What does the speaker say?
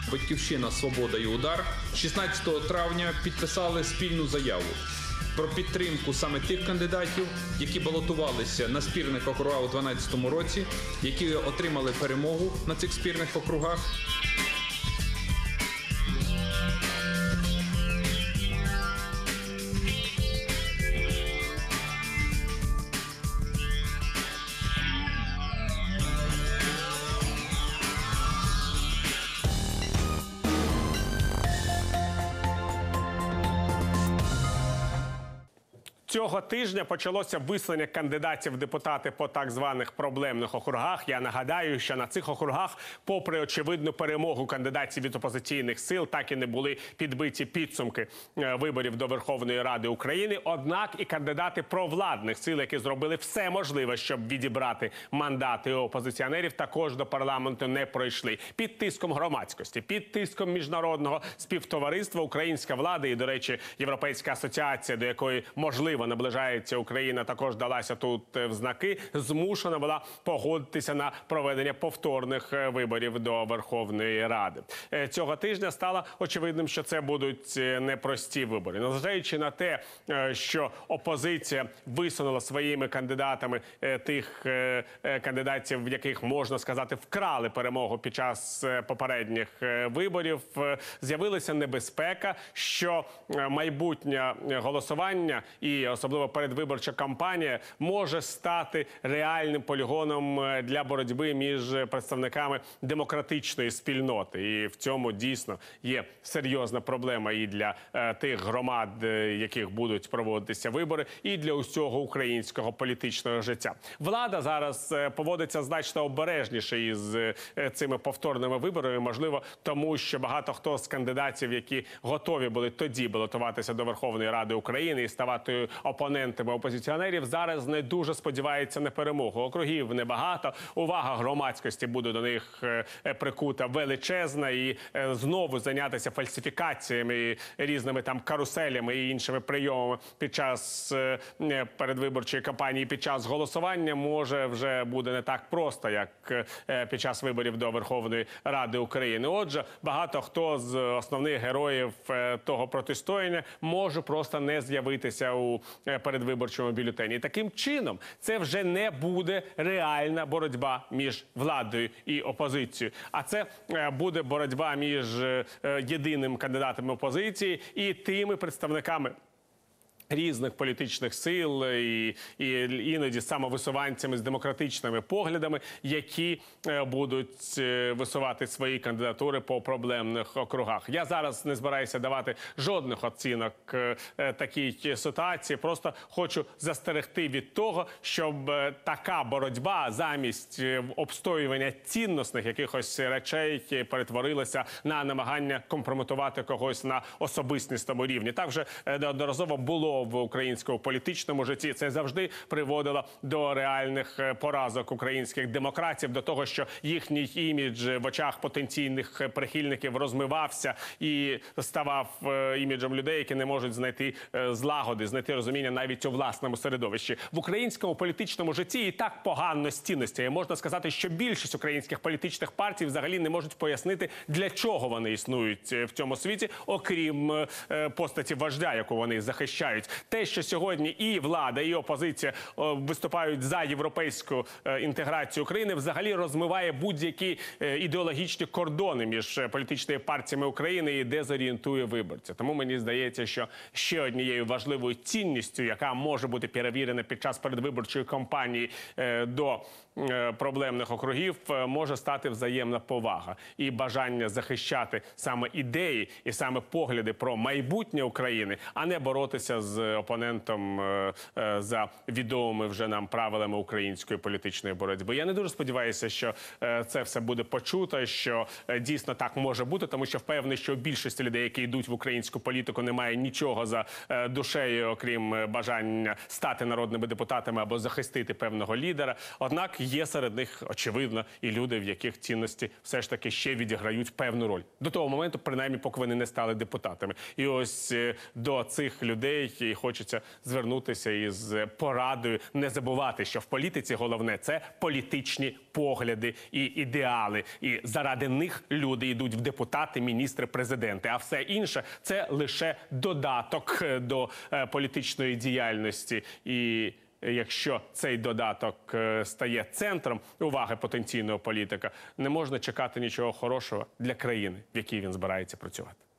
«Батьківщина, Свобода і Удар» 16 травня підписали спільну заяву про підтримку саме тих кандидатів, які балотувалися на спірних округах у 2012 році, які отримали перемогу на цих спірних округах. Цього тижня почалося висунення кандидатів в депутати по так званих проблемних округах. Я нагадаю, що на цих округах, попри очевидну перемогу кандидатів від опозиційних сил, так і не були підбиті підсумки виборів до Верховної Ради України. Однак і кандидати провладних сил, які зробили все можливе, щоб відібрати мандати у опозиціонерів, також до парламенту не пройшли. Під тиском громадськості, під тиском міжнародного співтовариства українська влада і, до речі, Європейська асоціація, до якої можливо наближається Україна, також далася тут в знаки, змушена була погодитися на проведення повторних виборів до Верховної Ради. Цього тижня стало очевидним, що це будуть непрості вибори. Незважаючи на те, що опозиція висунула своїми кандидатами тих кандидатів, в яких, можна сказати, вкрали перемогу під час попередніх виборів, з'явилася небезпека, що майбутнє голосування і особливо передвиборча кампанія може стати реальним полігоном для боротьби між представниками демократичної спільноти. І в цьому дійсно є серйозна проблема і для тих громад, яких будуть проводитися вибори, і для усього українського політичного життя. Влада зараз поводиться значно обережніше із цими повторними виборами, можливо, тому що багато хто з кандидатів, які готові були тоді балотуватися до Верховної Ради України і ставати опонентами опозиціонерів, зараз не дуже сподіваються на перемогу. Округів небагато, увага громадськості буде до них прикута величезна, і знову зайнятися фальсифікаціями, різними там каруселями і іншими прийомами під час передвиборчої кампанії, під час голосування може вже буде не так просто, як під час виборів до Верховної Ради України. Отже, багато хто з основних героїв того протистояння може просто не з'явитися у передвиборчому бюлетені. І таким чином це вже не буде реальна боротьба між владою і опозицією, а це буде боротьба між єдиним кандидатом опозиції і тими представниками різних політичних сил і іноді самовисуванцями з демократичними поглядами, які будуть висувати свої кандидатури по проблемних округах. Я зараз не збираюся давати жодних оцінок такій ситуації, просто хочу застерегти від того, щоб така боротьба замість обстоювання цінностних якихось речей перетворилася на намагання компрометувати когось на особистісному рівні. Так вже неодноразово було в українському політичному житті. Це завжди приводило до реальних поразок українських демократів, до того, що їхній імідж в очах потенційних прихильників розмивався і ставав іміджем людей, які не можуть знайти злагоди, знайти розуміння навіть у власному середовищі. В українському політичному житті і так погано з цінностями. Можна сказати, що більшість українських політичних партій взагалі не можуть пояснити, для чого вони існують в цьому світі, окрім постаті вождя, яку вони захищають. Те, що сьогодні і влада, і опозиція виступають за європейську інтеграцію України, взагалі розмиває будь-які ідеологічні кордони між політичними партіями України і дезорієнтує виборця. Тому мені здається, що ще однією важливою цінністю, яка може бути перевірена під час передвиборчої кампанії до проблемних округів, може стати взаємна повага і бажання захищати саме ідеї і саме погляди про майбутнє України, а не боротися з опонентом за відомими вже нам правилами української політичної боротьби. Я не дуже сподіваюся, що це все буде почуто, що дійсно так може бути, тому що впевнений, що у більшості людей, які йдуть в українську політику, немає нічого за душею, окрім бажання стати народними депутатами або захистити певного лідера. Однак є серед них, очевидно, і люди, в яких цінності все ж таки ще відіграють певну роль. До того моменту, принаймні, поки вони не стали депутатами. І ось до цих людей і хочеться звернутися із порадою не забувати, що в політиці головне – це політичні погляди і ідеали. І заради них люди йдуть в депутати, міністри, президенти. А все інше – це лише додаток до політичної діяльності. І якщо цей додаток стає центром уваги потенційного політика, не можна чекати нічого хорошого для країни, в якій він збирається працювати.